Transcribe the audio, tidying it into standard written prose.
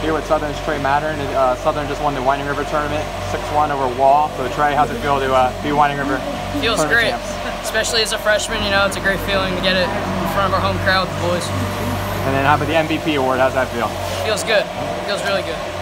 here with Southern's Trey Mattern. Southern just won the Winding River tournament, 6-1 over Wall. So Trey, how's it feel to be Winding River? Feels great, especially as a freshman. You know, it's a great feeling to get it in front of our home crowd with the boys. And then how about the MVP award? How's that feel? Feels good. Feels really good.